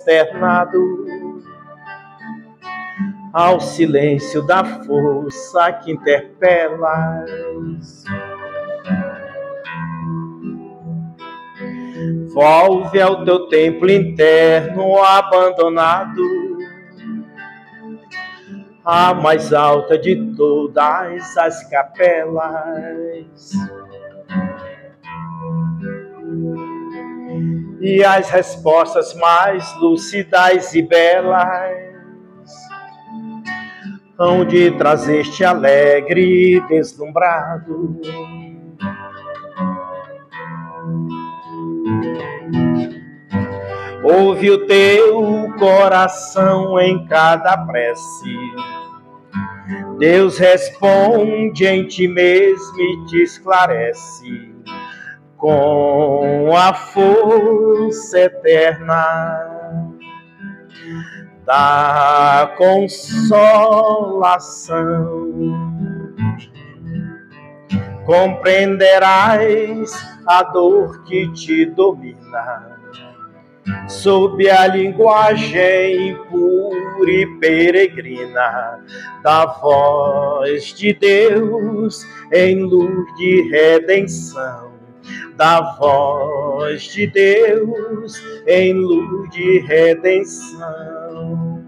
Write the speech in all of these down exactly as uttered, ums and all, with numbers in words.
consternado ao silêncio da força que interpelas. Volve ao teu templo interno abandonado, a mais alta de todas as capelas. E as respostas mais lúcidas e belas hão de trazer-te alegre e deslumbrado. Ouve o teu coração em cada prece. Deus responde em ti mesmo e te esclarece com a força eterna da consolação. Compreenderás a dor que te domina sob a linguagem pura e peregrina da voz de Deus em luz de redenção, da voz de Deus em luz de redenção.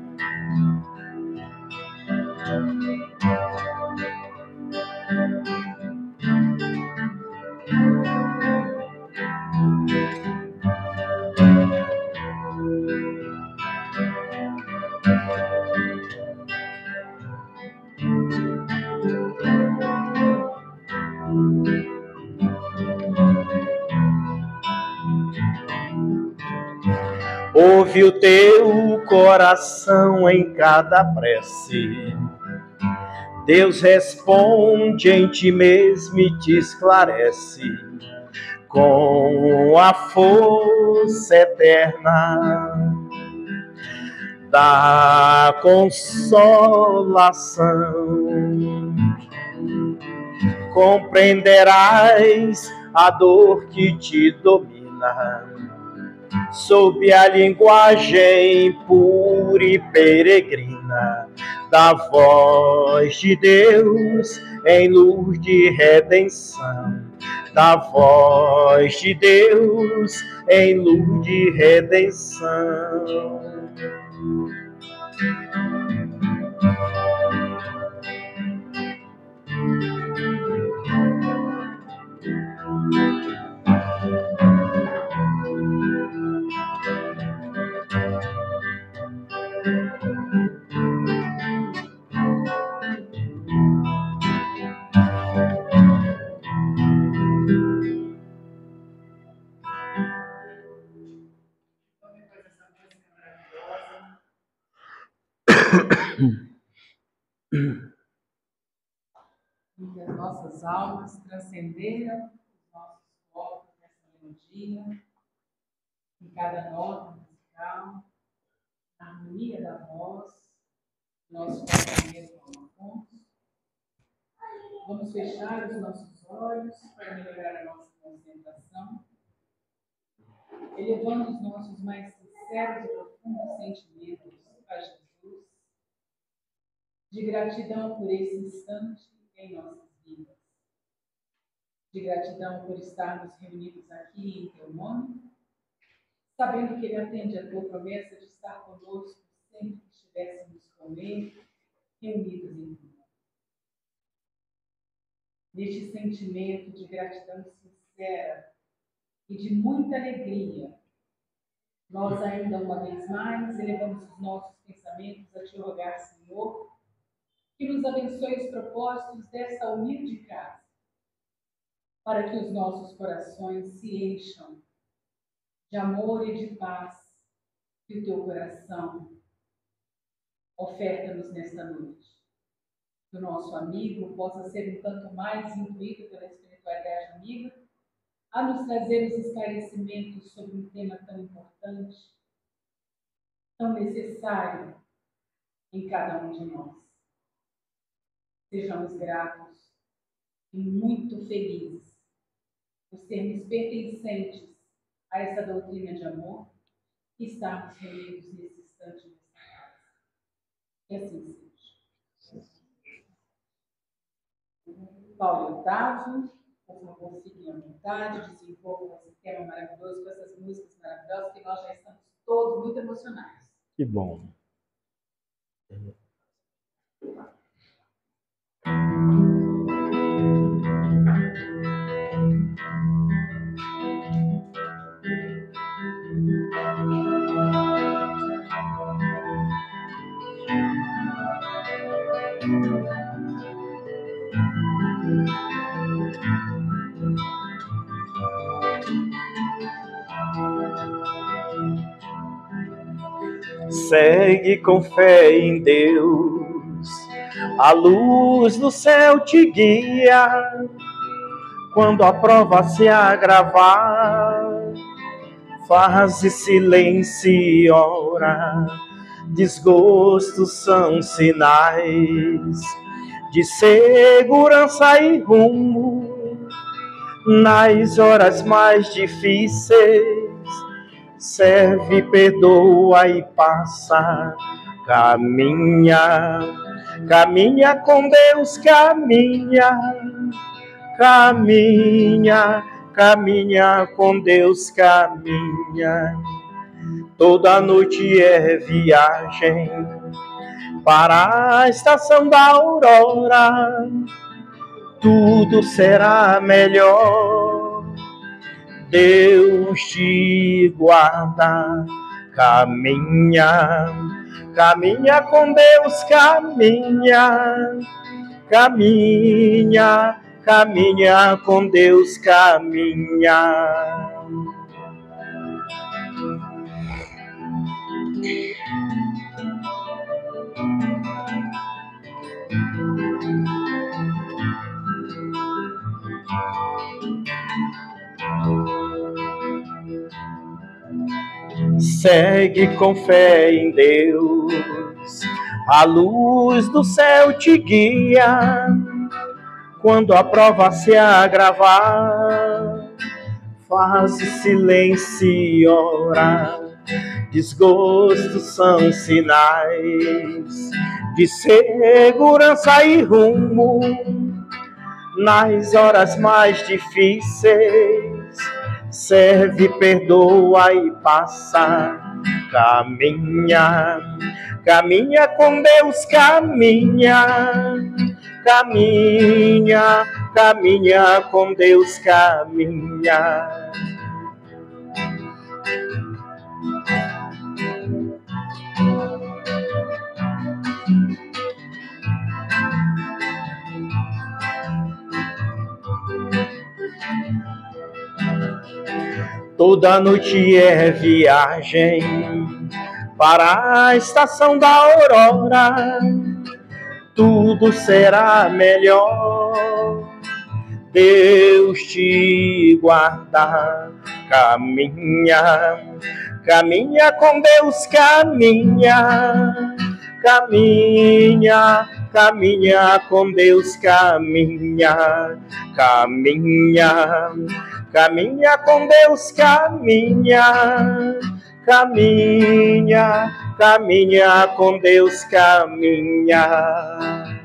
Ouve o teu coração em cada prece. Deus responde em ti mesmo e te esclarece com a força eterna da consolação. Compreenderás a dor que te domina sob a linguagem pura e peregrina da voz de Deus em luz de redenção, da voz de Deus em luz de redenção. E que as nossas almas transcenderam os nossos corpos nessa melodia, em cada nota musical, na harmonia da voz, nosso pensamento ao Vamos fechar os nossos olhos para melhorar a nossa concentração, elevando os nossos mais sinceros e profundos sentimentos a Jesus, de gratidão por esse instante em nossas vidas, de gratidão por estarmos reunidos aqui em Teu nome, sabendo que Ele atende a Tua promessa de estar conosco sempre que estivéssemos com Ele, reunidos em Ti. Neste sentimento de gratidão sincera e de muita alegria, nós ainda uma vez mais elevamos os nossos pensamentos a Te rogar, Senhor, que nos abençoe os propósitos desta humilde casa, para que os nossos corações se encham de amor e de paz que o Teu coração oferta-nos nesta noite. Que o nosso amigo possa ser um tanto mais intuído pela espiritualidade amiga, a nos trazer os esclarecimentos sobre um tema tão importante, tão necessário em cada um de nós. Sejamos gratos e muito felizes por sermos pertencentes a essa doutrina de amor e estarmos reunidos nesse instante nessa casa. Que assim seja. Paulo e Otávio, por favor, fiquem à vontade, desenvolvam esse tema maravilhoso, com essas músicas maravilhosas, que nós já estamos todos muito emocionados. Que bom. Segue com fé em Deus, a luz do céu te guia. Quando a prova se agravar, faz silêncio e ora. Desgostos são sinais de segurança e rumo. Nas horas mais difíceis, serve, perdoa e passa. Caminha, caminha com Deus, caminha. Caminha, caminha com Deus, caminha. Toda noite é viagem para a estação da aurora. Tudo será melhor. Deus te guarda. Caminha, caminha com Deus, caminha. Caminha, caminha com Deus, caminha. Segue com fé em Deus, a luz do céu te guia. Quando a prova se agravar, faz silêncio e ora. Desgostos são sinais de segurança e rumo. Nas horas mais difíceis, serve, perdoa e passa. Caminha, caminha com Deus, caminha. Caminha, caminha com Deus, caminha. Toda noite é viagem para a estação da aurora. Tudo será melhor. Deus te guarda. Caminha, caminha com Deus, caminha. Caminha, caminha com Deus, caminha. Caminha, caminha com Deus, caminha. Caminha, caminha com Deus, caminha.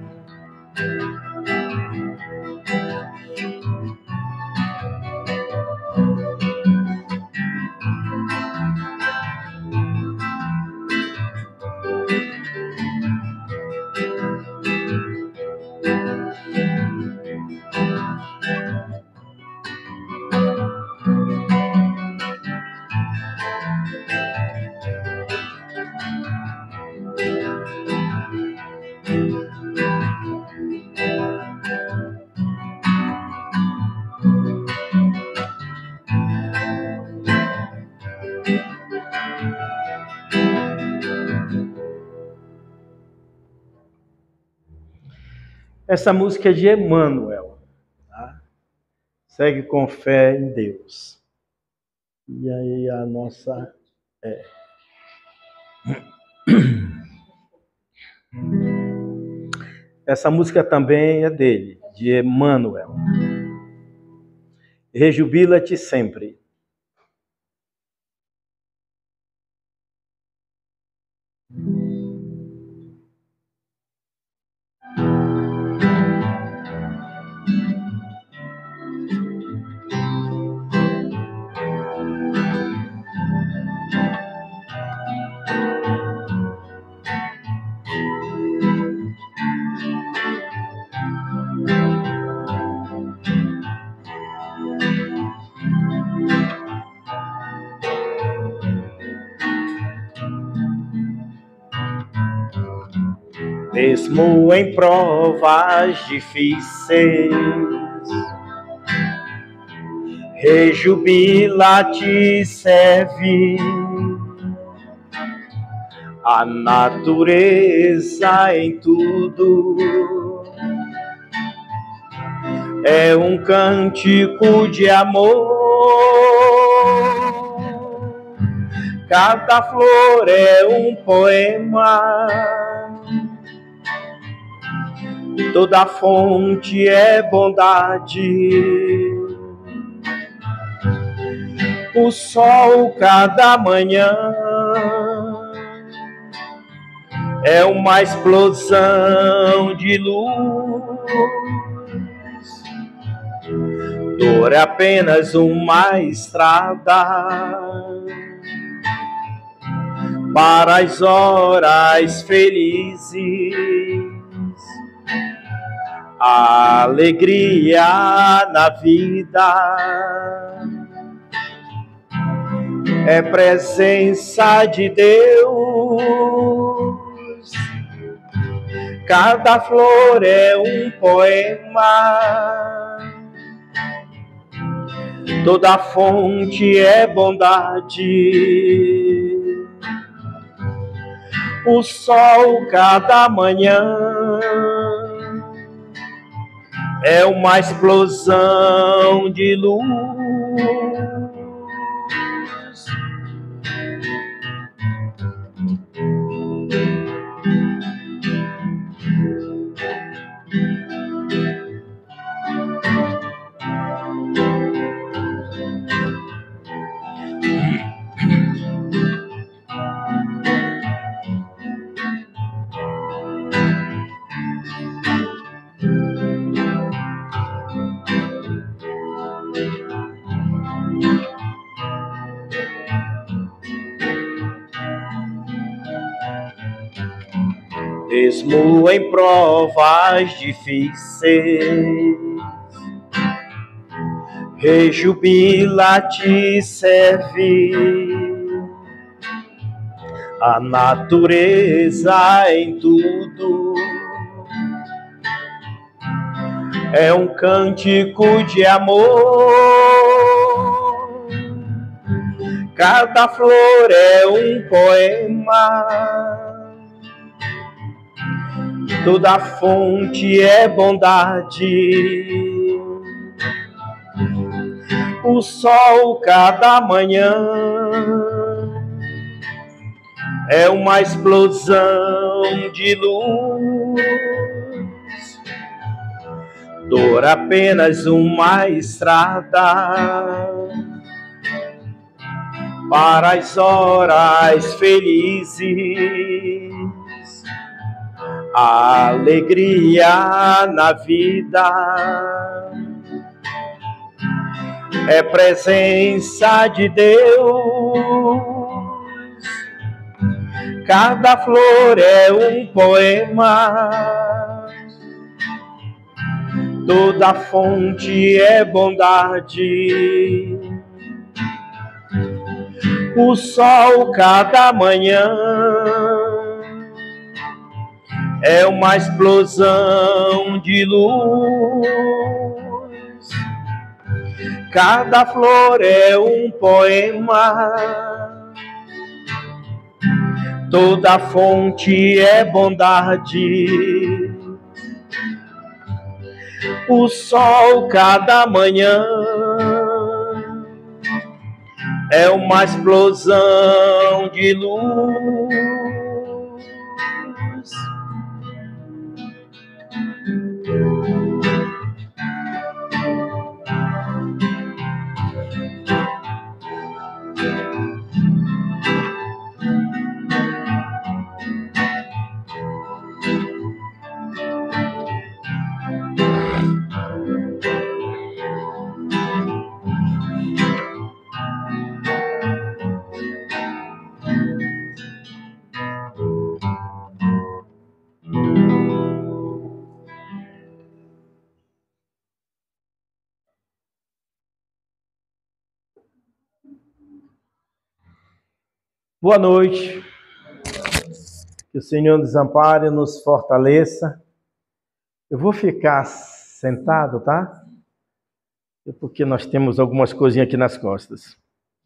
Essa música é de Emmanuel, tá? Segue com fé em Deus. E aí a nossa... É. Essa música também é dele, de Emmanuel. Rejubila-te sempre. Mesmo em provas difíceis, rejubila, te serve. A natureza em tudo é um cântico de amor. Cada flor é um poema, toda fonte é bondade. O sol cada manhã é uma explosão de luz. Dor é apenas uma estrada para as horas felizes. A alegria na vida é presença de Deus. Cada flor é um poema, toda fonte é bondade. O sol cada manhã é uma explosão de luz. Mesmo em provas difíceis, rejubila, te serve. A natureza em tudo é um cântico de amor. Cada flor é um poema, toda fonte é bondade. O sol cada manhã é uma explosão de luz. Dor apenas uma estrada para as horas felizes. A alegria na vida é presença de Deus. Cada flor é um poema, toda fonte é bondade. O sol cada manhã é uma explosão de luz. Cada flor é um poema, toda fonte é bondade. O sol cada manhã é uma explosão de luz. Boa noite. Que o Senhor nos ampare e nos fortaleça. Eu vou ficar sentado, tá? Porque nós temos algumas coisinhas aqui nas costas.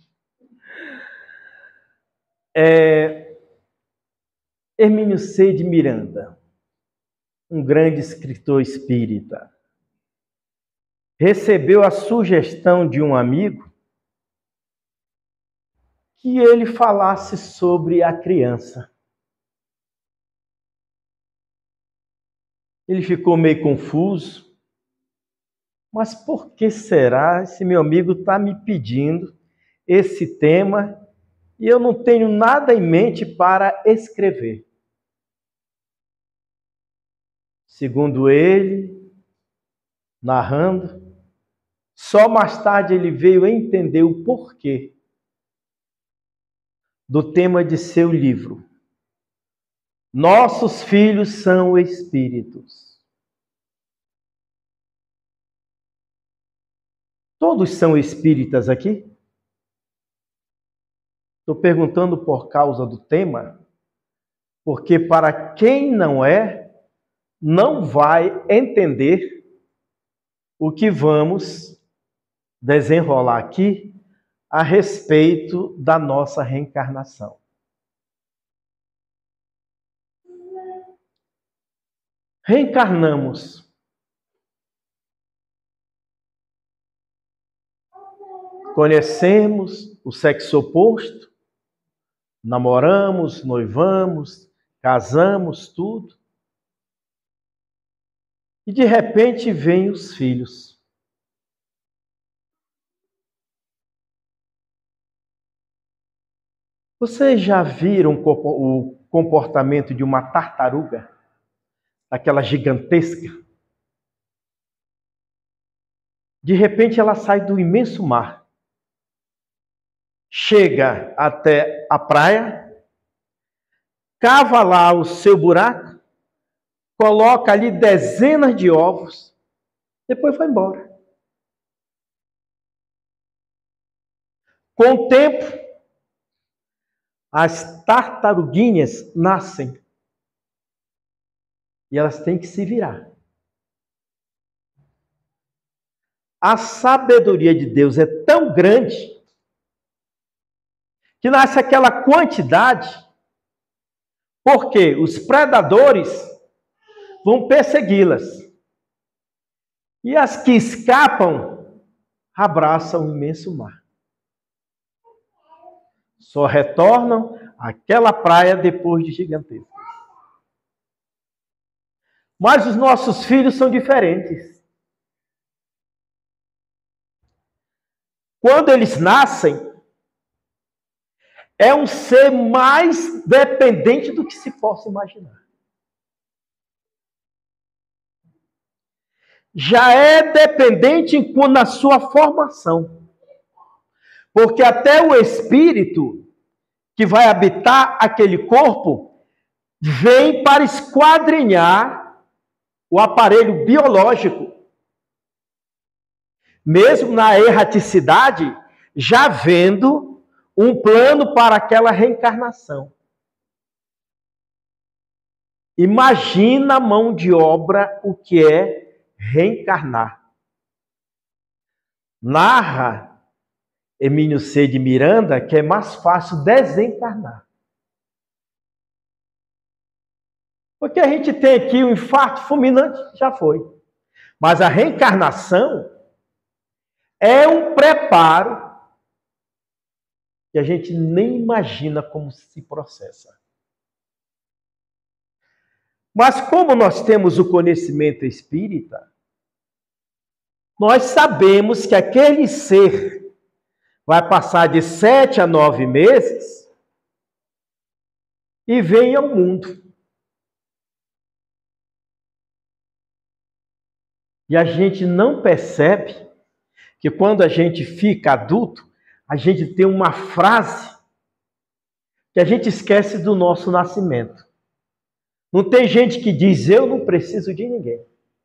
É... Hermínio C. de Miranda, um grande escritor espírita, recebeu a sugestão de um amigo que ele falasse sobre a criança. Ele ficou meio confuso. Mas por que será esse meu amigo está me pedindo esse tema e eu não tenho nada em mente para escrever? Segundo ele, narrando, só mais tarde ele veio entender o porquê do tema de seu livro. Nossos filhos são espíritos. Todos são espíritas aqui? Estou perguntando por causa do tema, porque para quem não é, não vai entender o que vamos desenrolar aqui a respeito da nossa reencarnação. Reencarnamos. Conhecemos o sexo oposto, namoramos, noivamos, casamos, tudo. E de repente vêm os filhos. Vocês já viram o comportamento de uma tartaruga? Aquela gigantesca? De repente ela sai do imenso mar. Chega até a praia, cava lá o seu buraco, coloca ali dezenas de ovos, depois vai embora. Com o tempo, as tartaruguinhas nascem e elas têm que se virar. A sabedoria de Deus é tão grande que nasce aquela quantidade, porque os predadores vão persegui-las. E as que escapam abraçam o imenso mar. Só retornam àquela praia depois de gigantescas. Mas os nossos filhos são diferentes. Quando eles nascem, é um ser mais dependente do que se possa imaginar. Já é dependente na sua formação. Porque até o espírito que vai habitar aquele corpo vem para esquadrinhar o aparelho biológico. Mesmo na erraticidade, já vendo um plano para aquela reencarnação. Imagina a mão de obra o que é reencarnar. Narra Hermínio C. de Miranda que é mais fácil desencarnar. Porque a gente tem aqui um infarto fulminante, já foi. Mas a reencarnação é um preparo que a gente nem imagina como se processa. Mas como nós temos o conhecimento espírita, nós sabemos que aquele ser vai passar de sete a nove meses e vem ao mundo. E a gente não percebe que quando a gente fica adulto, a gente tem uma frase que a gente esquece do nosso nascimento. Não tem gente que diz, eu não preciso de ninguém.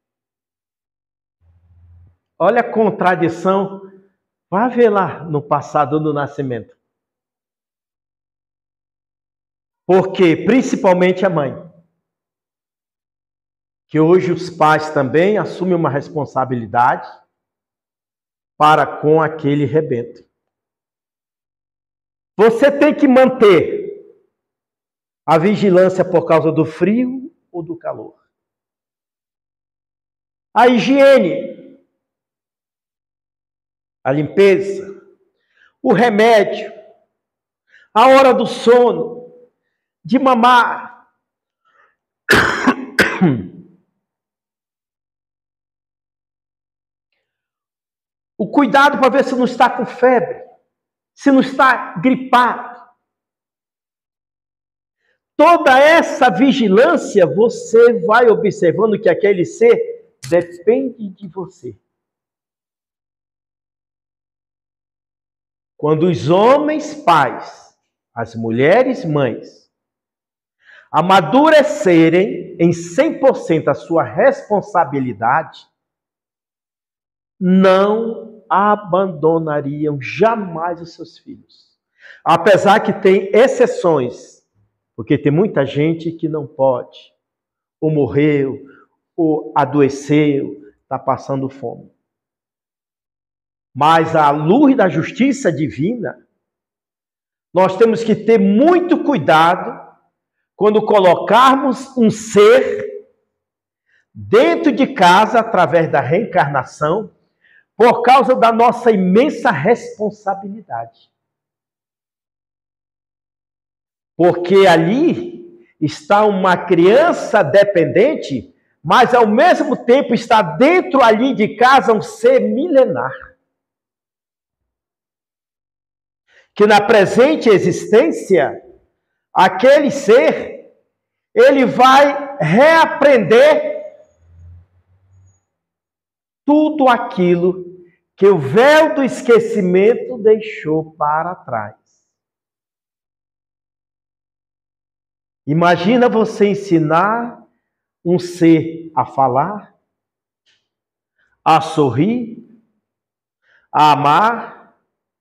Olha a contradição. Vai ver lá no passado, no nascimento. Porque, principalmente a mãe, que hoje os pais também assumem uma responsabilidade para com aquele rebento. Você tem que manter a vigilância por causa do frio ou do calor. A higiene, a limpeza, o remédio, a hora do sono, de mamar. O cuidado para ver se não está com febre, se não está gripado. Toda essa vigilância, você vai observando que aquele ser depende de você. Quando os homens pais, as mulheres mães, amadurecerem em cem por cento a sua responsabilidade, não abandonariam jamais os seus filhos. Apesar que tem exceções, porque tem muita gente que não pode, ou morreu, ou adoeceu, está passando fome. Mas à luz da justiça divina, nós temos que ter muito cuidado quando colocarmos um ser dentro de casa através da reencarnação, por causa da nossa imensa responsabilidade. Porque ali está uma criança dependente, mas ao mesmo tempo está dentro ali de casa um ser milenar. Que na presente existência, aquele ser, ele vai reaprender tudo aquilo que o véu do esquecimento deixou para trás. Imagina você ensinar um ser a falar, a sorrir, a amar,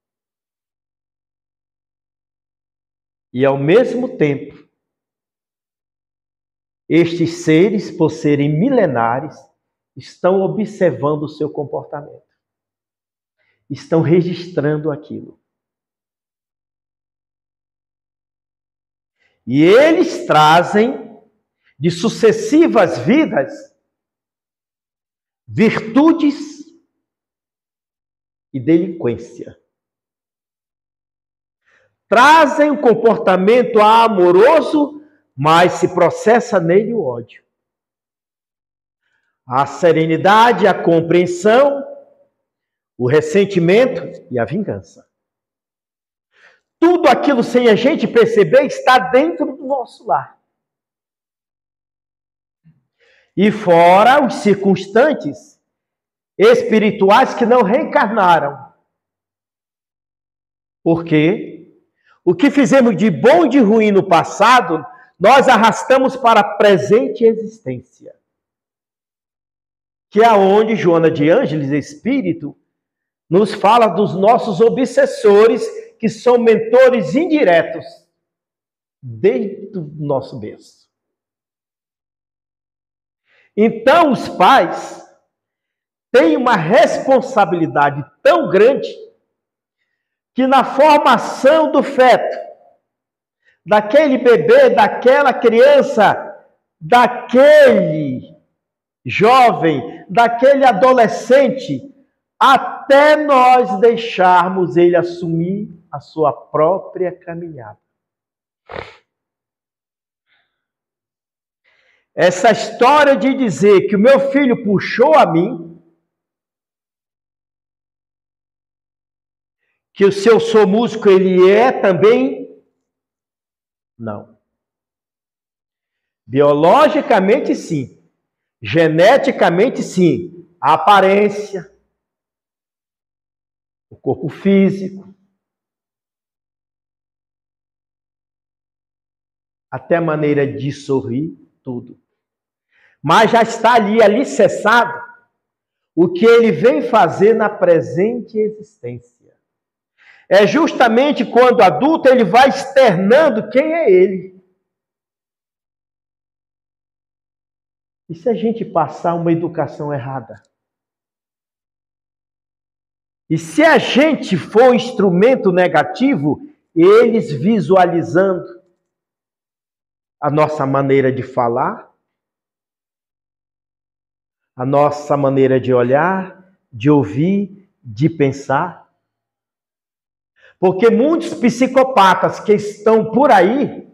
e ao mesmo tempo, estes seres, por serem milenares, estão observando o seu comportamento. Estão registrando aquilo. E eles trazem de sucessivas vidas virtudes e delinquência. Trazem um comportamento amoroso, mas se processa nele o ódio. A serenidade, a compreensão, o ressentimento e a vingança. Tudo aquilo, sem a gente perceber, está dentro do nosso lar. E fora os circunstantes espirituais que não reencarnaram. Porque o que fizemos de bom e de ruim no passado, nós arrastamos para a presente existência. Que é onde Joana de Ângeles, Espírito, nos fala dos nossos obsessores, que são mentores indiretos, desde o nosso berço. Então, os pais têm uma responsabilidade tão grande, que na formação do feto, daquele bebê, daquela criança, daquele jovem, daquele adolescente, até nós deixarmos ele assumir a sua própria caminhada. Essa história de dizer que o meu filho puxou a mim, que o seu sou músico ele é também, não. Biologicamente sim, geneticamente sim, a aparência, o corpo físico, até a maneira de sorrir, tudo. Mas já está ali alicerçado o que ele vem fazer na presente existência. É justamente quando adulto ele vai externando quem é ele. E se a gente passar uma educação errada? E se a gente for instrumento negativo, eles visualizando a nossa maneira de falar, a nossa maneira de olhar, de ouvir, de pensar. Porque muitos psicopatas que estão por aí,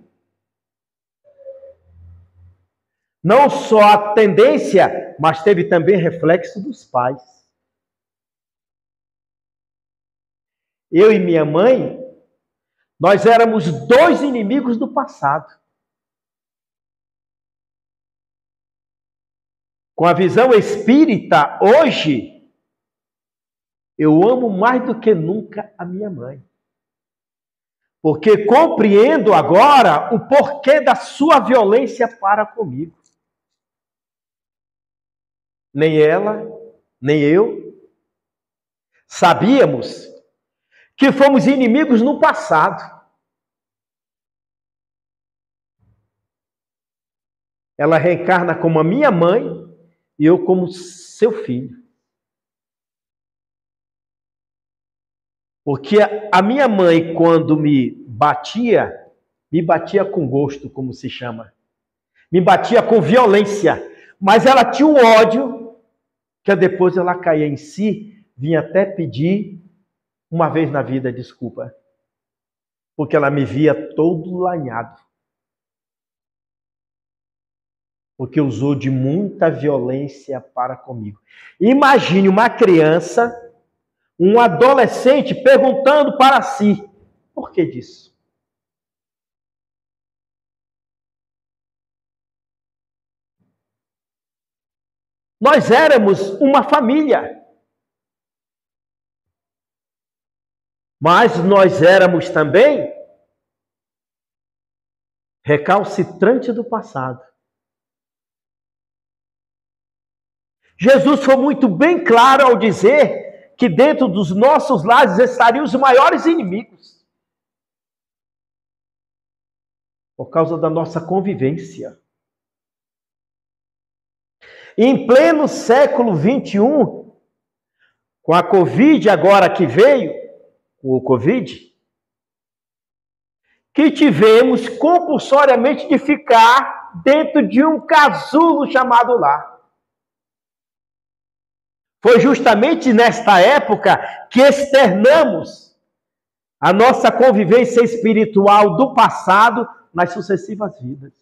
não só a tendência, mas teve também reflexo dos pais. Eu e minha mãe, nós éramos dois inimigos do passado. Com a visão espírita, hoje, eu amo mais do que nunca a minha mãe. Porque compreendo agora o porquê da sua violência para comigo. Nem ela, nem eu sabíamos que fomos inimigos no passado. Ela reencarna como a minha mãe e eu como seu filho. Porque a minha mãe, quando me batia, me batia com gosto, como se chama. Me batia com violência. Mas ela tinha um ódio, que depois ela caía em si, vinha até pedir, uma vez na vida, desculpa. Porque ela me via todo lanhado. Porque usou de muita violência para comigo. Imagine uma criança, um adolescente perguntando para si, por que disso? Nós éramos uma família. Mas nós éramos também recalcitrante do passado. Jesus foi muito bem claro ao dizer que dentro dos nossos lares estariam os maiores inimigos. Por causa da nossa convivência. Em pleno século vinte e um, com a Covid agora que veio, o Covid, que tivemos compulsoriamente de ficar dentro de um casulo chamado lar. Foi justamente nesta época que externamos a nossa convivência espiritual do passado nas sucessivas vidas.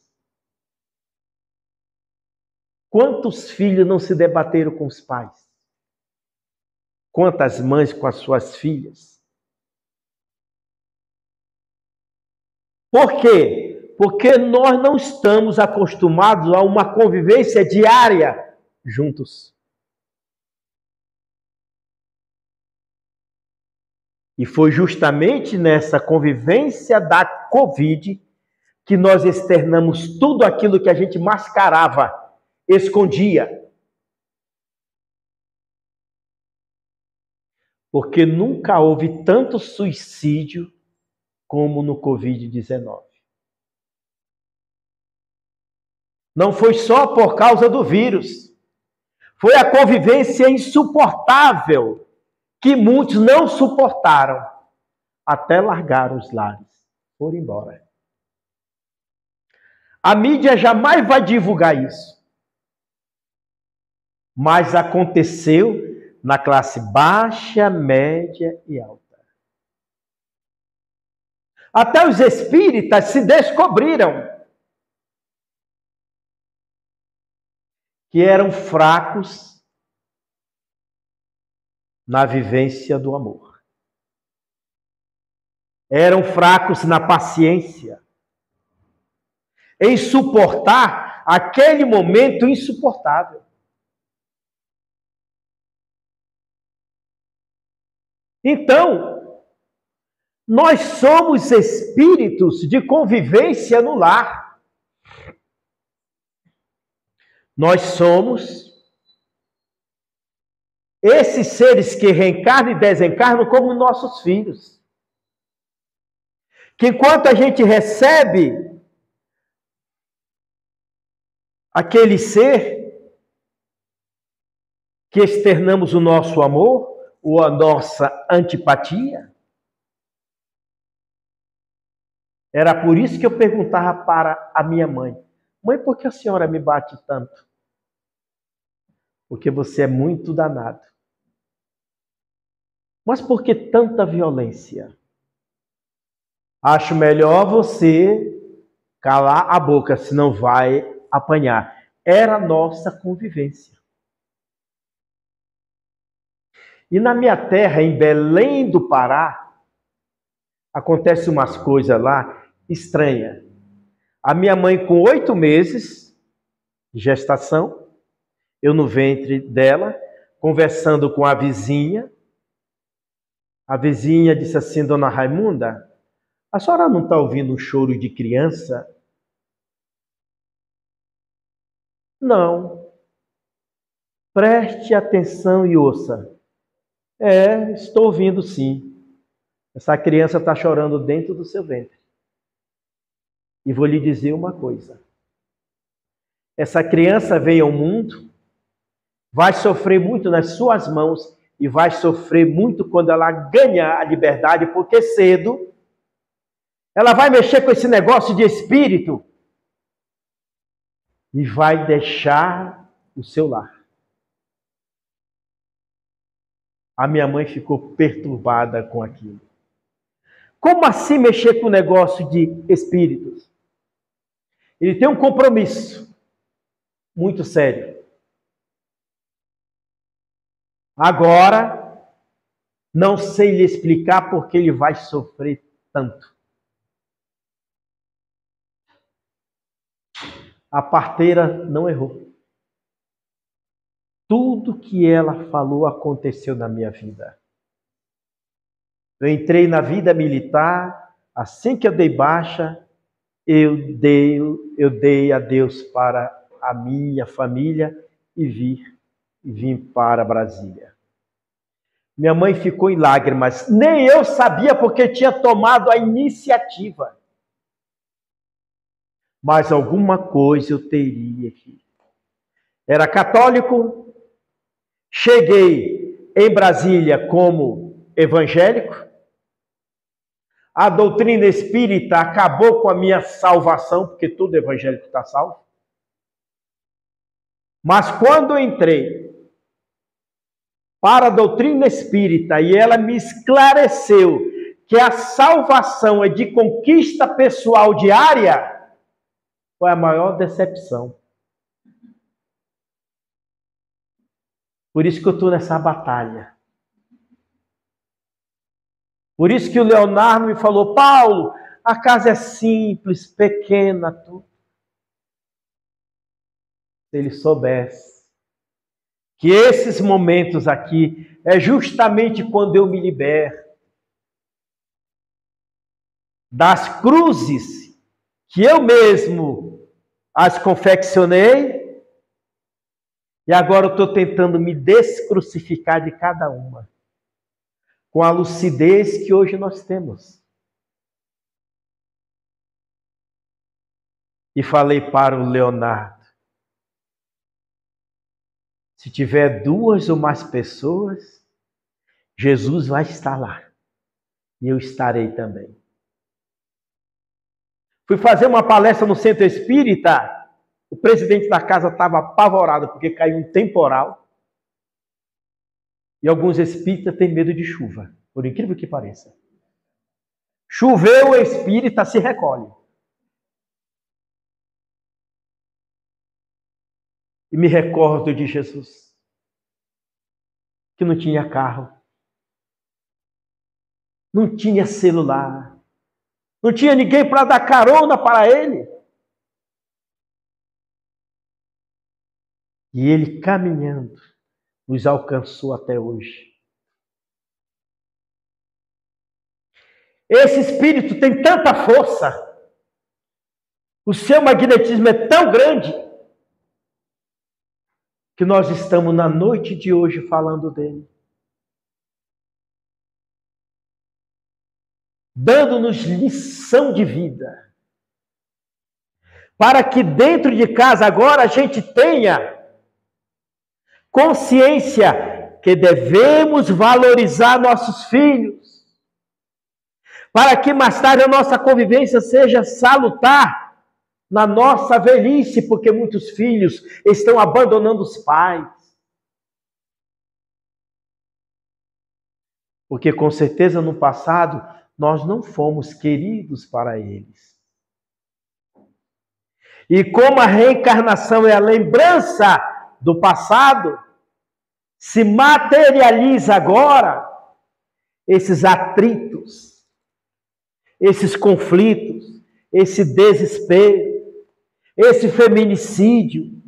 Quantos filhos não se debateram com os pais? Quantas mães com as suas filhas? Por quê? Porque nós não estamos acostumados a uma convivência diária juntos. E foi justamente nessa convivência da Covid que nós externamos tudo aquilo que a gente mascarava, escondia. Porque nunca houve tanto suicídio como no covid dezenove. Não foi só por causa do vírus. Foi a convivência insuportável que muitos não suportaram, até largar os lares, foram embora. A mídia jamais vai divulgar isso. Mas aconteceu na classe baixa, média e alta. Até os espíritas se descobriram que eram fracos na vivência do amor. Eram fracos na paciência, em suportar aquele momento insuportável. Então, nós somos espíritos de convivência no lar. Nós somos esses seres que reencarnam e desencarnam como nossos filhos. Que enquanto a gente recebe aquele ser, que externamos o nosso amor ou a nossa antipatia? Era por isso que eu perguntava para a minha mãe: mãe, por que a senhora me bate tanto? Porque você é muito danado. Mas por que tanta violência? Acho melhor você calar a boca, senão vai apanhar. Era a nossa convivência. E na minha terra, em Belém do Pará, acontece umas coisas lá estranhas. A minha mãe, com oito meses de gestação, eu no ventre dela, conversando com a vizinha. A vizinha disse assim: dona Raimunda, a senhora não está ouvindo um choro de criança? Não. Preste atenção e ouça. É, estou ouvindo sim. Essa criança está chorando dentro do seu ventre. E vou lhe dizer uma coisa. Essa criança veio ao mundo, vai sofrer muito nas suas mãos e vai sofrer muito quando ela ganhar a liberdade, porque cedo ela vai mexer com esse negócio de espírito e vai deixar o seu lar. A minha mãe ficou perturbada com aquilo. Como assim mexer com o negócio de espíritos? Ele tem um compromisso muito sério. Agora, não sei lhe explicar porque ele vai sofrer tanto. A parteira não errou. Tudo que ela falou aconteceu na minha vida. Eu entrei na vida militar, assim que eu dei baixa, eu dei, eu dei adeus para a minha família e vim, e vim para Brasília. Minha mãe ficou em lágrimas. Nem eu sabia porque tinha tomado a iniciativa. Mas alguma coisa eu teria aqui. Era católico, cheguei em Brasília como evangélico. A doutrina espírita acabou com a minha salvação, porque todo evangélico está salvo. Mas quando eu entrei para a doutrina espírita e ela me esclareceu que a salvação é de conquista pessoal diária, foi a maior decepção. Por isso que eu estou nessa batalha. Por isso que o Leonardo me falou: Paulo, a casa é simples, pequena, tudo. Se ele soubesse que esses momentos aqui é justamente quando eu me liberto das cruzes que eu mesmo as confeccionei e agora eu estou tentando me descrucificar de cada uma. Com a lucidez que hoje nós temos. E falei para o Leonardo: se tiver duas ou mais pessoas, Jesus vai estar lá. E eu estarei também. Fui fazer uma palestra no Centro Espírita, o presidente da casa estava apavorado porque caiu um temporal. E alguns espíritas têm medo de chuva, por incrível que pareça. Choveu, o espírita se recolhe. E me recordo de Jesus, que não tinha carro, não tinha celular, não tinha ninguém para dar carona para ele. E ele caminhando, nos alcançou até hoje. Esse espírito tem tanta força, o seu magnetismo é tão grande, que nós estamos na noite de hoje falando dele. Dando-nos lição de vida. Para que dentro de casa agora a gente tenha consciência que devemos valorizar nossos filhos, para que mais tarde a nossa convivência seja salutar na nossa velhice, porque muitos filhos estão abandonando os pais. Porque com certeza no passado nós não fomos queridos para eles. E como a reencarnação é a lembrança do passado, se materializa agora esses atritos, esses conflitos, esse desespero, esse feminicídio.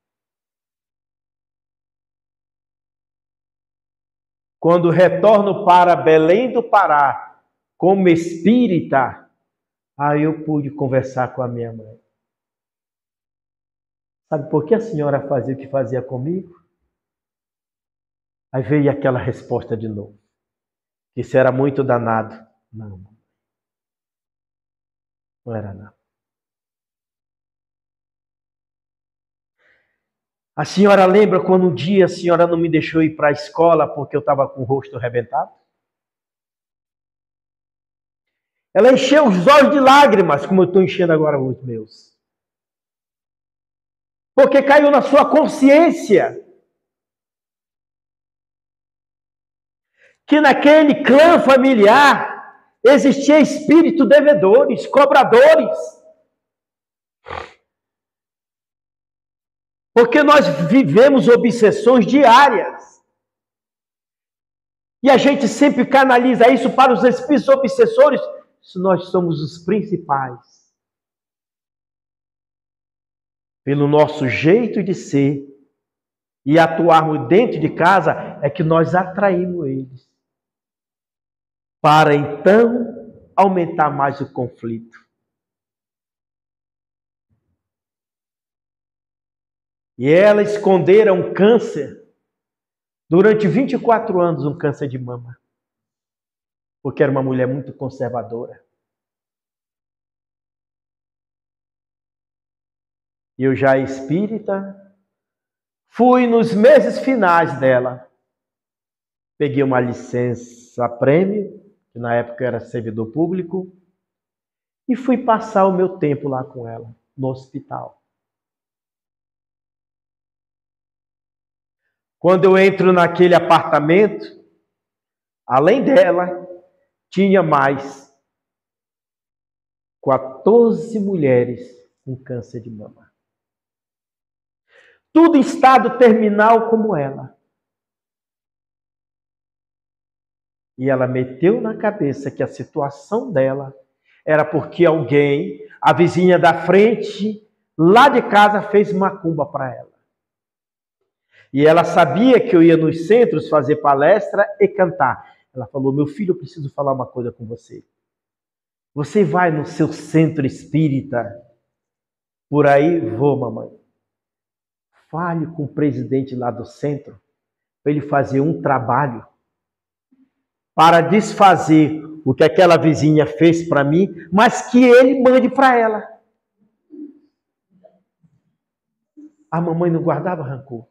Quando retorno para Belém do Pará, como espírita, aí eu pude conversar com a minha mãe. Sabe por que a senhora fazia o que fazia comigo? Aí veio aquela resposta de novo. Que isso era muito danado. Não, não era não. A senhora lembra quando um dia a senhora não me deixou ir para a escola porque eu estava com o rosto arrebentado? Ela encheu os olhos de lágrimas, como eu estou enchendo agora os meus. Porque caiu na sua consciência que naquele clã familiar existia espírito devedores, cobradores. Porque nós vivemos obsessões diárias. E a gente sempre canaliza isso para os espíritos obsessores, se nós somos os principais. Pelo nosso jeito de ser e atuarmos dentro de casa, é que nós atraímos eles. Para então aumentar mais o conflito. E ela escondera um câncer durante vinte e quatro anos, um câncer de mama. Porque era uma mulher muito conservadora. E eu já espírita, fui nos meses finais dela. Peguei uma licença prêmio, que na época era servidor público, e fui passar o meu tempo lá com ela, no hospital. Quando eu entro naquele apartamento, além dela, tinha mais quatorze mulheres com câncer de mama. Tudo em estado terminal como ela. E ela meteu na cabeça que a situação dela era porque alguém, a vizinha da frente, lá de casa, fez macumba para ela. E ela sabia que eu ia nos centros fazer palestra e cantar. Ela falou, meu filho, eu preciso falar uma coisa com você. Você vai no seu centro espírita? Por aí, vou, mamãe. Fale com o presidente lá do centro, para ele fazer um trabalho para desfazer o que aquela vizinha fez para mim, mas que ele mande para ela. A mamãe não guardava rancor.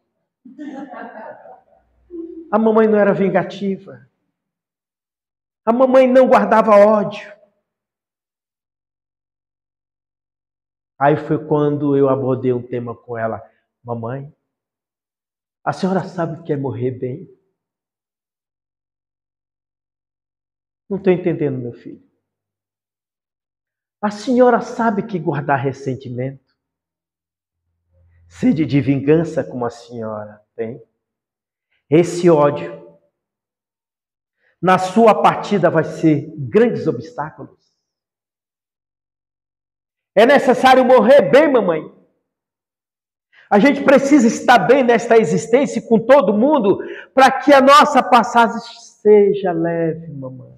A mamãe não era vingativa. A mamãe não guardava ódio. Aí foi quando eu abordei um tema com ela. Mamãe, a senhora sabe o que é morrer bem? Não estou entendendo, meu filho. A senhora sabe que guardar ressentimento, sede de vingança como a senhora tem, esse ódio, na sua partida vai ser grandes obstáculos. É necessário morrer bem, mamãe. A gente precisa estar bem nesta existência com todo mundo para que a nossa passagem seja leve, mamãe.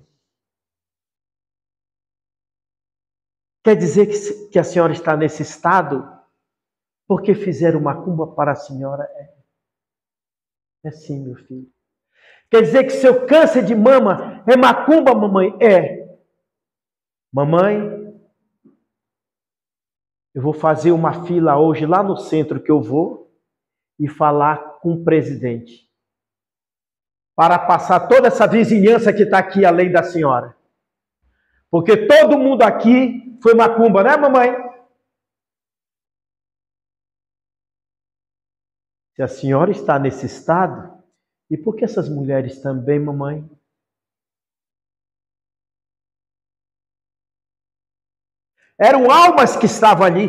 Quer dizer que, que a senhora está nesse estado porque fizeram macumba para a senhora? É, é sim, meu filho. Quer dizer que seu câncer de mama é macumba, mamãe? É. Mamãe, eu vou fazer uma fila hoje lá no centro que eu vou e falar com o presidente, para passar toda essa vizinhança que está aqui além da senhora. Porque todo mundo aqui foi macumba, né, mamãe? Se a senhora está nesse estado, e por que essas mulheres também, mamãe? Eram almas que estavam ali,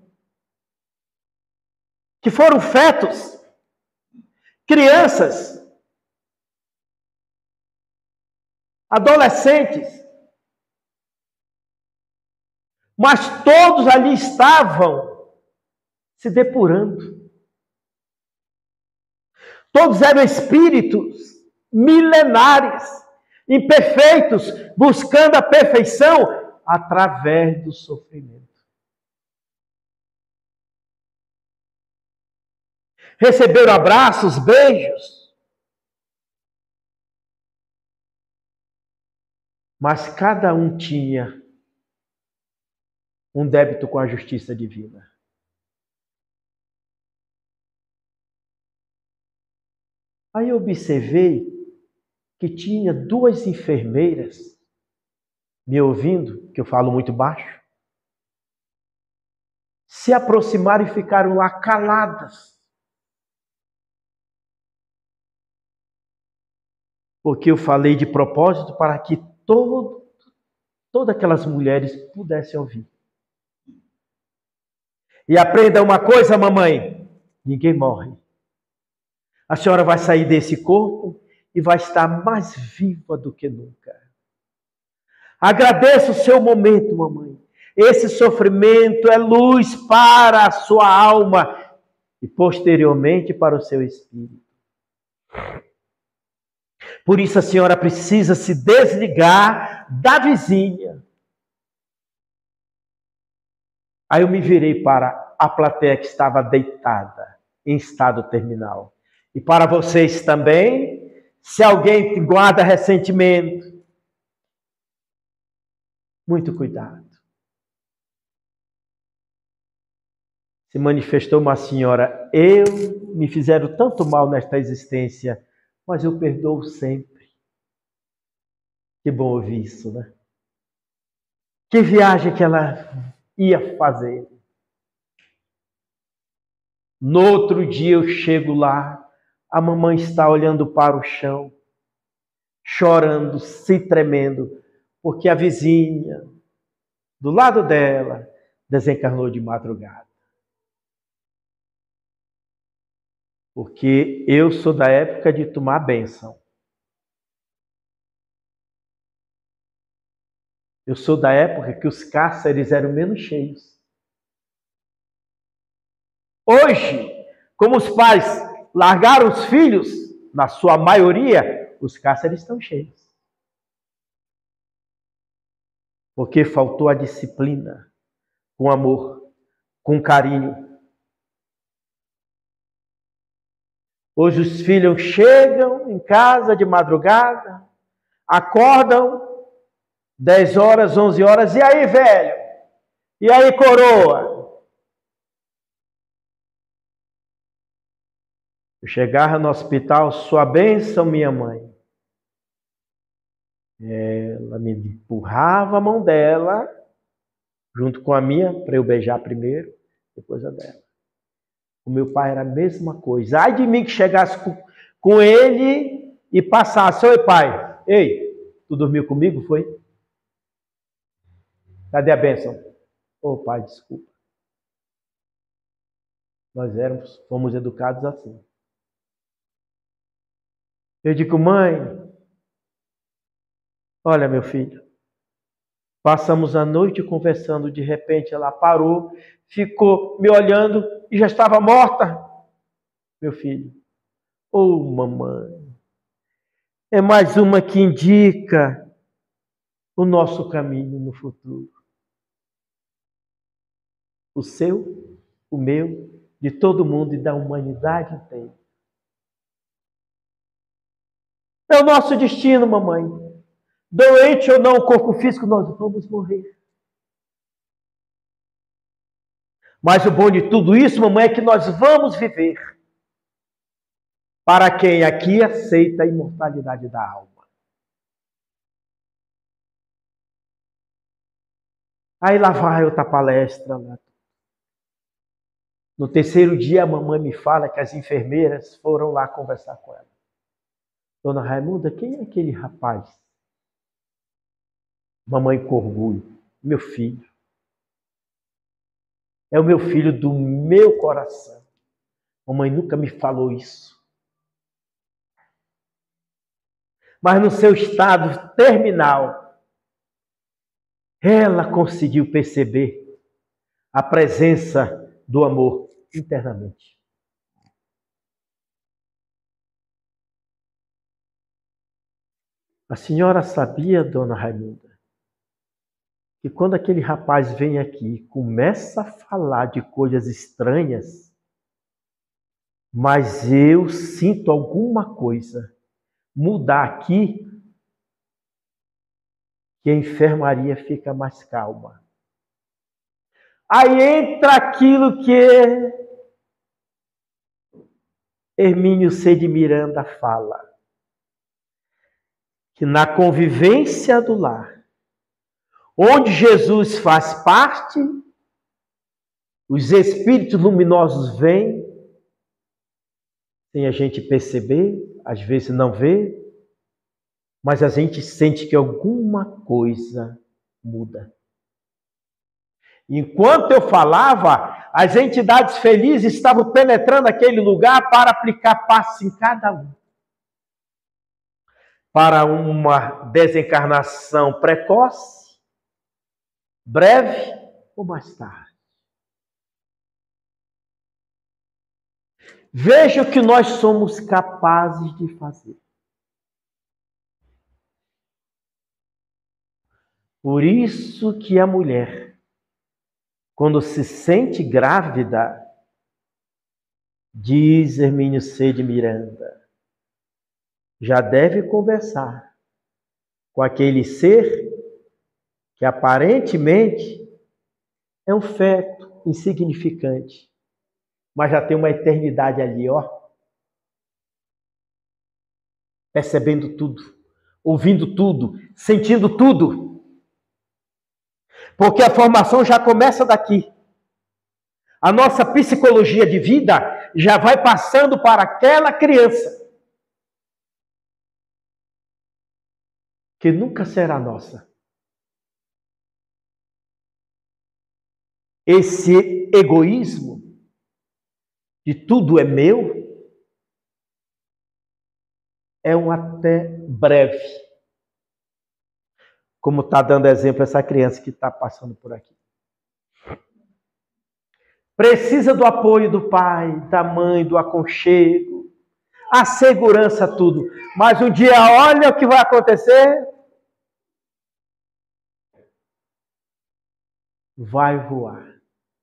que foram fetos, crianças, adolescentes, mas todos ali estavam se depurando. Todos eram espíritos milenares, imperfeitos, buscando a perfeição através do sofrimento. Receberam abraços, beijos, mas cada um tinha um débito com a justiça divina. Aí eu observei que tinha duas enfermeiras me ouvindo, que eu falo muito baixo, se aproximaram e ficaram lá caladas. Porque eu falei de propósito para que todo, todas aquelas mulheres pudessem ouvir. E aprenda uma coisa, mamãe: ninguém morre. A senhora vai sair desse corpo e vai estar mais viva do que nunca. Agradeça o seu momento, mamãe. Esse sofrimento é luz para a sua alma e posteriormente para o seu espírito. Por isso a senhora precisa se desligar da vizinha. Aí eu me virei para a plateia que estava deitada, em estado terminal. E para vocês também, se alguém guarda ressentimento, muito cuidado. Se manifestou uma senhora: eu me fizeram tanto mal nesta existência, mas eu perdoo sempre. Que bom ouvir isso, né? Que viagem que ela ia fazer. No outro dia eu chego lá, a mamãe está olhando para o chão, chorando, se tremendo, porque a vizinha do lado dela desencarnou de madrugada. Porque eu sou da época de tomar bênção. Eu sou da época que os cárceres eram menos cheios. Hoje, como os pais largaram os filhos, na sua maioria, os cárceres estão cheios. Porque faltou a disciplina, com amor, com carinho. Hoje os filhos chegam em casa de madrugada, acordam dez horas, onze horas, e aí, velho? E aí, coroa? Eu chegava no hospital: sua bênção, minha mãe. Ela me empurrava a mão dela, junto com a minha, para eu beijar primeiro, depois a dela. O meu pai era a mesma coisa. Ai de mim que chegasse com, com ele e passasse: oi, pai, ei, tu dormiu comigo, foi? Cadê a bênção? Ô, oh, pai, desculpa. Nós éramos, fomos educados assim. Eu digo: mãe, olha, meu filho, passamos a noite conversando, de repente ela parou, ficou me olhando e já estava morta. Meu filho: ô, oh, mamãe, é mais uma que indica o nosso caminho no futuro. O seu, o meu, de todo mundo e da humanidade inteira. É o nosso destino, mamãe. Doente ou não, o corpo físico, nós vamos morrer. Mas o bom de tudo isso, mamãe, é que nós vamos viver. para quem aqui aceita a imortalidade da alma. Aí lá vai outra palestra. No terceiro dia, a mamãe me fala que as enfermeiras foram lá conversar com ela. Dona Raimunda, quem é aquele rapaz? Mamãe com orgulho. Meu filho. É o meu filho do meu coração. Mamãe nunca me falou isso. Mas no seu estado terminal, ela conseguiu perceber a presença do amor internamente. A senhora sabia, Dona Raimunda, que quando aquele rapaz vem aqui e começa a falar de coisas estranhas, mas eu sinto alguma coisa mudar aqui, que a enfermaria fica mais calma. Aí entra aquilo que Hermínio C. de Miranda fala, que na convivência do lar, onde Jesus faz parte, os espíritos luminosos vêm, sem a gente perceber, às vezes não vê, mas a gente sente que alguma coisa muda. Enquanto eu falava, as entidades felizes estavam penetrando aquele lugar para aplicar passe em cada um. Para uma desencarnação precoce, breve ou mais tarde. Veja o que nós somos capazes de fazer. Por isso que a mulher, quando se sente grávida, diz Hermínio C. de Miranda, já deve conversar com aquele ser que aparentemente é um feto insignificante, mas já tem uma eternidade ali, ó, percebendo tudo, ouvindo tudo, sentindo tudo. Porque a formação já começa daqui. A nossa psicologia de vida já vai passando para aquela criança que nunca será nossa. Esse egoísmo de tudo é meu é um até breve. Como está dando exemplo essa criança que está passando por aqui. Precisa do apoio do pai, da mãe, do aconchego, a segurança, tudo. Mas um dia, olha o que vai acontecer. Vai voar.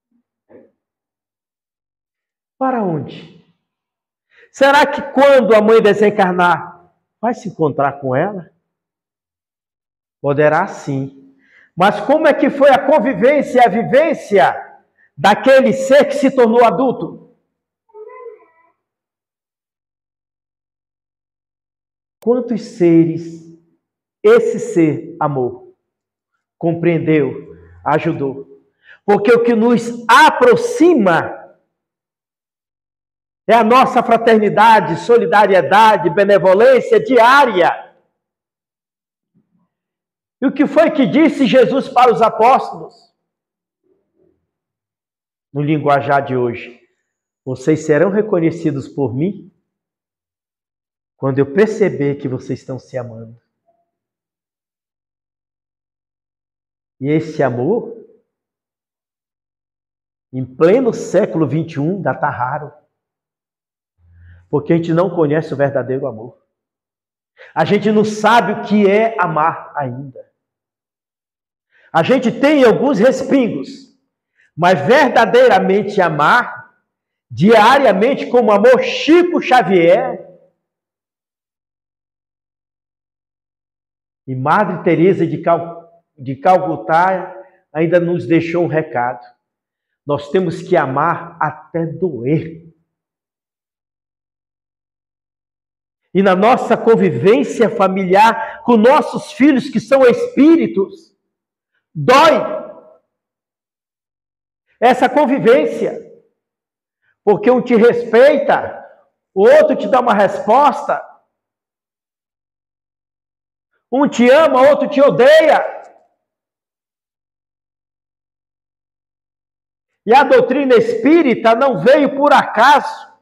Para onde? Será que quando a mãe desencarnar, vai se encontrar com ela? Poderá sim. Mas como é que foi a convivência e a vivência daquele ser que se tornou adulto? Quantos seres esse ser amou, compreendeu, ajudou? Porque o que nos aproxima é a nossa fraternidade, solidariedade, benevolência diária. E o que foi que disse Jesus para os apóstolos? No linguajar de hoje, vocês serão reconhecidos por mim quando eu perceber que vocês estão se amando. E esse amor, em pleno século vinte e um, ainda está raro. Porque a gente não conhece o verdadeiro amor. A gente não sabe o que é amar ainda. A gente tem alguns respingos, mas verdadeiramente amar, diariamente, como amor Chico Xavier e Madre Teresa de, Cal, de Calcutá ainda nos deixou um recado. Nós temos que amar até doer. e na nossa convivência familiar com nossos filhos que são espíritos, dói essa convivência, porque um te respeita, o outro te dá uma resposta, um te ama, outro te odeia. E a doutrina espírita não veio por acaso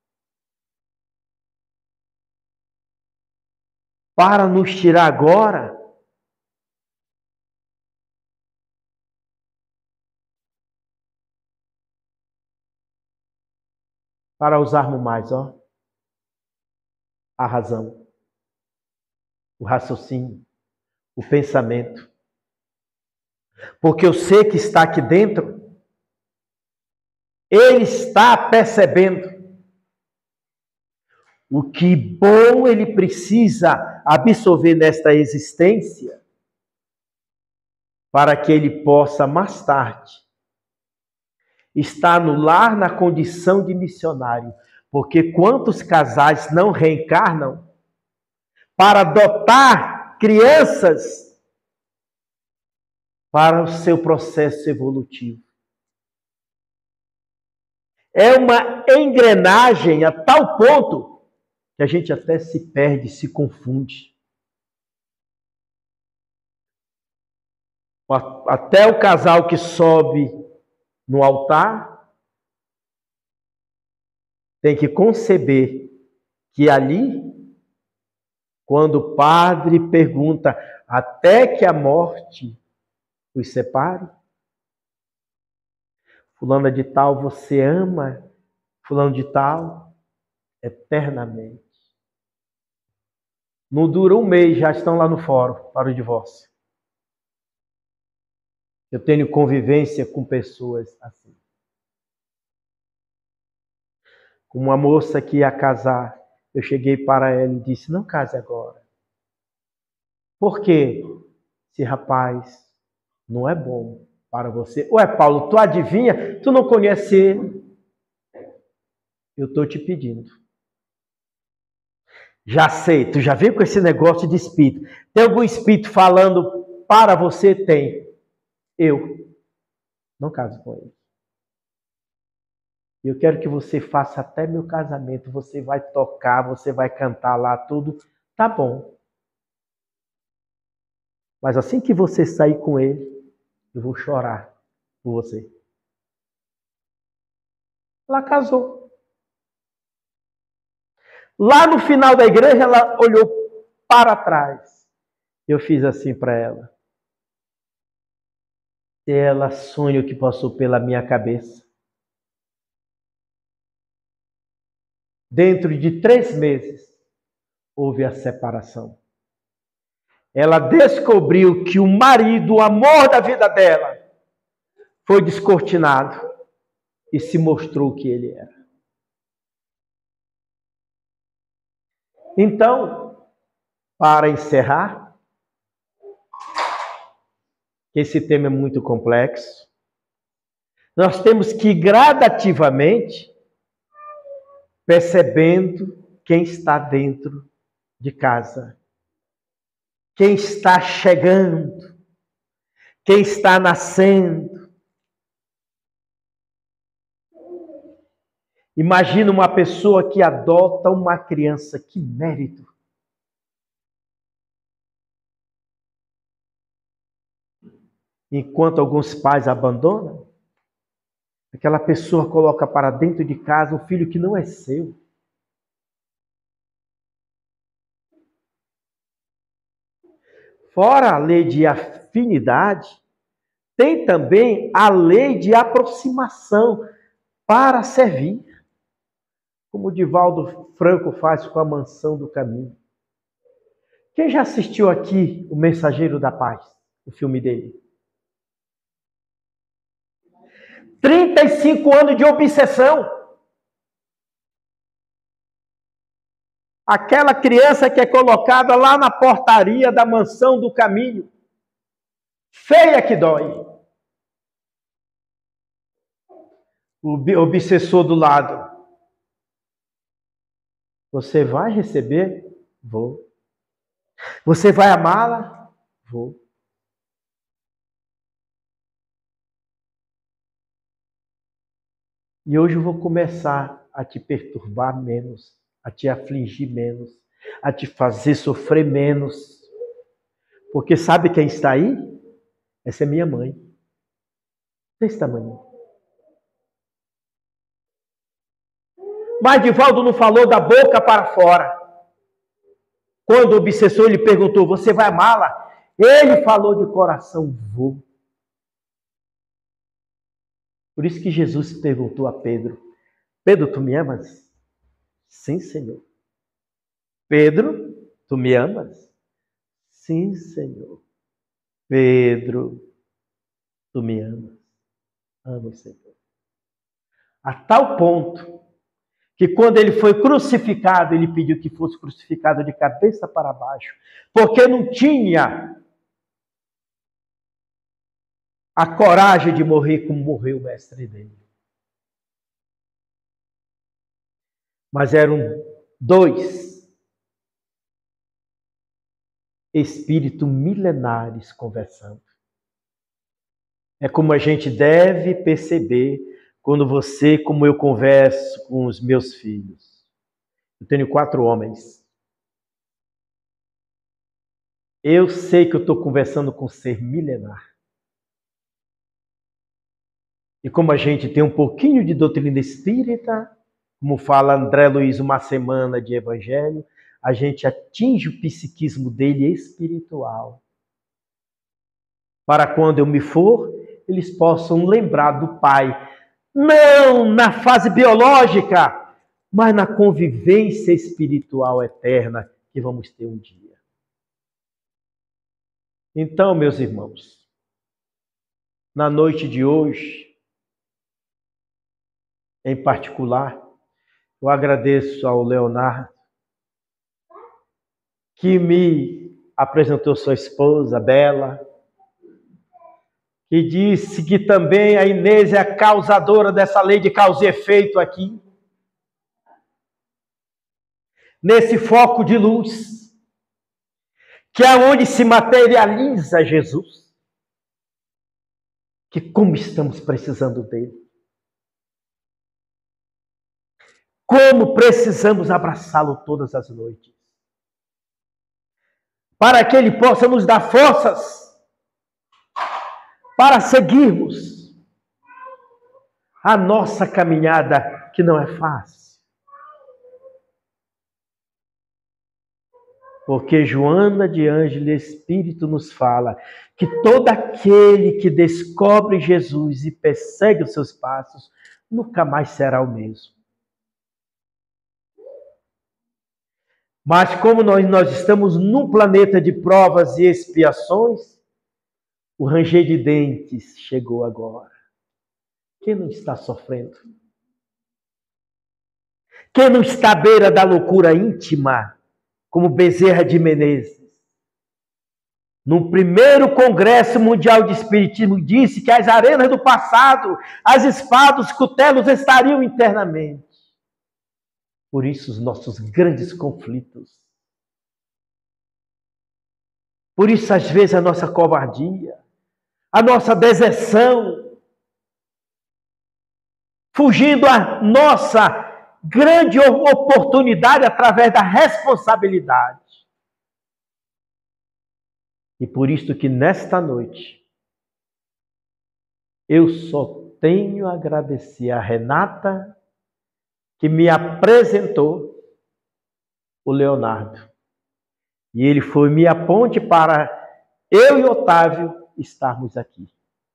para nos tirar agora para usarmos mais, ó, a razão, o raciocínio, o pensamento. Porque eu sei que está aqui dentro, ele está percebendo o que bom ele precisa absorver nesta existência para que ele possa mais tarde estar no lar na condição de missionário. Porque quantos casais não reencarnam para adotar crianças para o seu processo evolutivo? É uma engrenagem a tal ponto que a gente até se perde, se confunde. Até o casal que sobe no altar tem que conceber que ali, quando o padre pergunta até que a morte os separe, fulano de tal, você ama fulano de tal eternamente. Não dura um mês, já estão lá no fórum para o divórcio. Eu tenho convivência com pessoas assim. Com uma moça que ia casar, eu cheguei para ela e disse, não case agora. Por quê? Esse rapaz não é bom para você. Ué, Paulo, tu adivinha? Tu não conhece ele? Eu estou te pedindo. Já sei, tu já veio com esse negócio de espírito. Tem algum espírito falando para você? Tem. Eu não caso com ele. Eu quero que você faça até meu casamento. Você vai tocar, você vai cantar lá tudo. Tá bom. Mas assim que você sair com ele, eu vou chorar por você. Ela casou. Lá no final da igreja, ela olhou para trás. Eu fiz assim para ela. Ela sonha o que passou pela minha cabeça. Dentro de três meses, houve a separação. Ela descobriu que o marido, o amor da vida dela, foi descortinado e se mostrou o que ele era. Então, para encerrar, esse tema é muito complexo, nós temos que gradativamente percebendo quem está dentro de casa, quem está chegando, quem está nascendo. Imagina uma pessoa que adota uma criança, que mérito. Enquanto alguns pais abandonam, aquela pessoa coloca para dentro de casa um filho que não é seu. Fora a lei de afinidade, tem também a lei de aproximação para servir. Como o Divaldo Franco faz com a Mansão do Caminho. Quem já assistiu aqui O Mensageiro da Paz, o filme dele? trinta e cinco anos de obsessão. Aquela criança que é colocada lá na portaria da Mansão do Caminho. Feia que dói. O obsessor do lado. Você vai receber? Vou. Você vai amá-la? Vou. E hoje eu vou começar a te perturbar menos, a te afligir menos, a te fazer sofrer menos. Porque sabe quem está aí? Essa é minha mãe. Desse tamanho. Mas Divaldo não falou da boca para fora. Quando o obsessor lhe perguntou, você vai amá-la? Ele falou de coração, vou. Por isso que Jesus perguntou a Pedro, Pedro, tu me amas? Sim, Senhor. Pedro, tu me amas? Sim, Senhor. Pedro, tu me amas? Amo, Senhor. A tal ponto que quando ele foi crucificado, ele pediu que fosse crucificado de cabeça para baixo, porque não tinha a coragem de morrer como morreu o mestre dele. Mas eram dois espíritos milenares conversando. É como a gente deve perceber quando você, como eu converso com os meus filhos. Eu tenho quatro homens. Eu sei que eu estou conversando com um ser milenar. E como a gente tem um pouquinho de doutrina espírita, como fala André Luiz, uma semana de evangelho, a gente atinge o psiquismo dele espiritual. Para quando eu me for, eles possam lembrar do Pai. Não na fase biológica, mas na convivência espiritual eterna que vamos ter um dia. Então, meus irmãos, na noite de hoje, em particular, eu agradeço ao Leonardo, que me apresentou sua esposa, Bela, que disse que também a Inês é a causadora dessa lei de causa e efeito aqui. Nesse foco de luz, que é onde se materializa Jesus. Que como estamos precisando dele. Como precisamos abraçá-lo todas as noites. Para que ele possa nos dar forças para seguirmos a nossa caminhada, que não é fácil. Porque Joana de Ângelo Espírito nos fala que todo aquele que descobre Jesus e persegue os seus passos, nunca mais será o mesmo. Mas como nós, nós estamos num planeta de provas e expiações, o ranger de dentes chegou agora. Quem não está sofrendo? Quem não está à beira da loucura íntima, como Bezerra de Menezes? No primeiro Congresso Mundial de Espiritismo, disse que as arenas do passado, as espadas, os cutelos estariam internamente. Por isso os nossos grandes conflitos. Por isso, às vezes, a nossa covardia, a nossa deserção, fugindo a nossa grande oportunidade através da responsabilidade. E por isso que nesta noite, eu só tenho a agradecer a Renata, que me apresentou o Leonardo. E ele foi minha ponte para eu e Otávio estarmos aqui,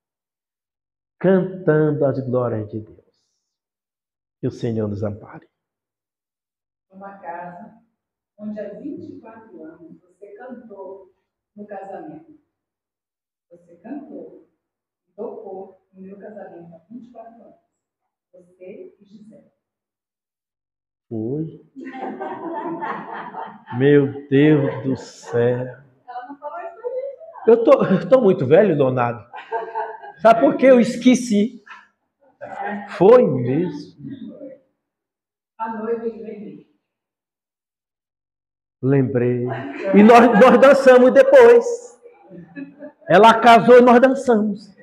cantando as glórias de Deus. Que o Senhor nos ampare. Uma casa onde há vinte e quatro anos você cantou no casamento. Você cantou e tocou no meu casamento há vinte e quatro anos. Você e Gisele. Foi. Meu Deus do céu. Ela não falou isso pra gente, Eu tô, eu tô muito velho, Leonardo. Sabe por quê? Eu esqueci. Foi mesmo. a noiva de vermelho. Lembrei. E nós, nós dançamos depois. Ela casou e nós dançamos.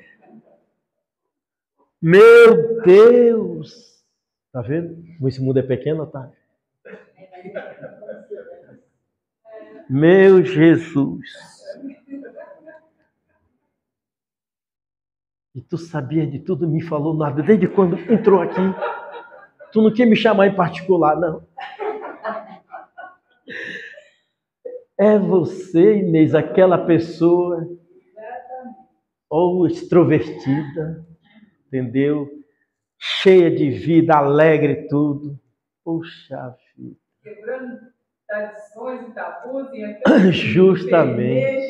Meu Deus! Tá vendo? Esse mundo é pequeno, tá? Meu Jesus! E tu sabia de tudo, me falou nada. Desde quando entrou aqui, tu não quer me chamar em particular, não. É você, Inês, aquela pessoa ou extrovertida, entendeu? Cheia de vida, alegre e tudo. Puxa vida. Quebrando tradições e tabus e entrando justamente.